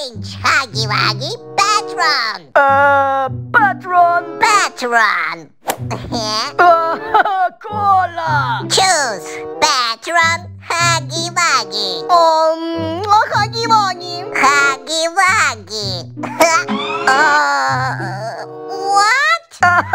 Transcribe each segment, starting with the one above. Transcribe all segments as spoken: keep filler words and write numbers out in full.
Challenge! Huggy Wuggy Patron! Uh, Patron! Patron! uh, Cola! Choose Patron, Huggy Wuggy! Um, Huggy Wuggy! Huggy Wuggy! uh, what?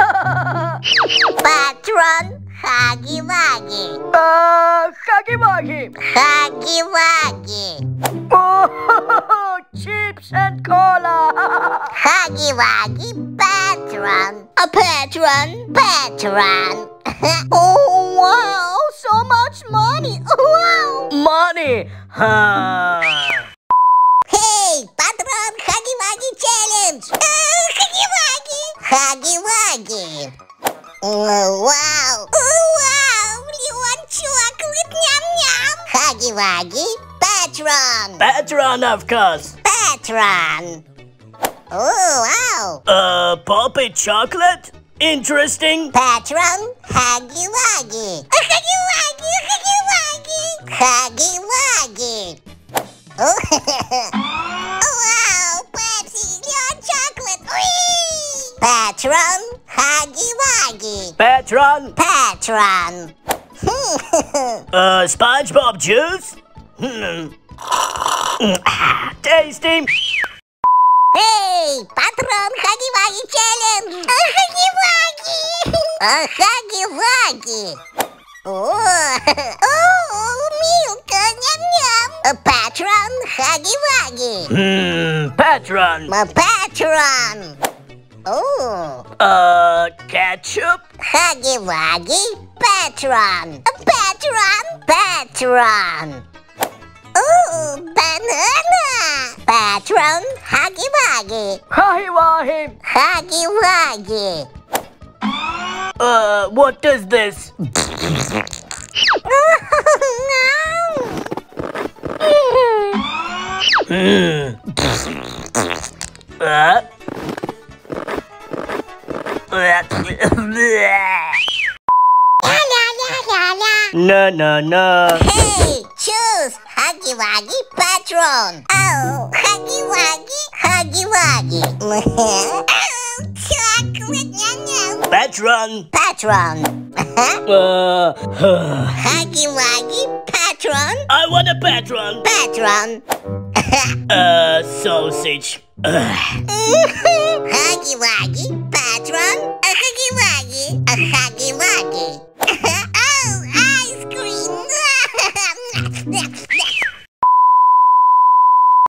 Patron, Huggy Wuggy! Uh, Huggy Wuggy! Huggy Wuggy! Oh, chips and cola! Huggy Wuggy Patron! A Patron! Patron! Oh, wow! So much money! Wow! Money! Huh. Hey! Patron! Huggy Wuggy Challenge! Uh, Huggy Wuggy! Huggy Wuggy! Oh, wow! Oh, wow! You want chocolate? Yum yum! Huggy Wuggy Patron! Patron, of course! Patron! Oh, wow! Uh, poppy chocolate? Interesting. Patron, Huggy Wuggy. Huggy Wuggy, Huggy Wuggy. Huggy Wuggy. Oh, wow, Pepsi, your chocolate. Whee! Patron, Huggy Wuggy. Patron. Patron. uh, SpongeBob juice? Hmm. Tasty. Hey, Patron, Huggy Wuggy Challenge! A Huggy Wuggy! A Huggy Wuggy! Oh, oh, milk, yum yum! A Patron, Huggy Wuggy! Hmm, Patron! A Patron! Oh! Uh, ketchup? Huggy Wuggy Patron! A Patron! Patron! Oh, banana! Patron, Huggy Wuggy! Huggy Wuggy! Huggy Wuggy! Uh, what is this? Hmm. Uh. La la la la la! No, no, no. Hey, choose Huggy Wuggy Patron! Oh, Huggy Wuggy, Huggy Wuggy! Oh, chocolate, yum yum! Patron. Patron! Uh. Huggy Wuggy Patron! I want a patron. Patron! Uh, sausage. Ugh. Huggy Wuggy Patron! A Huggy Wuggy! A Huggy Wuggy!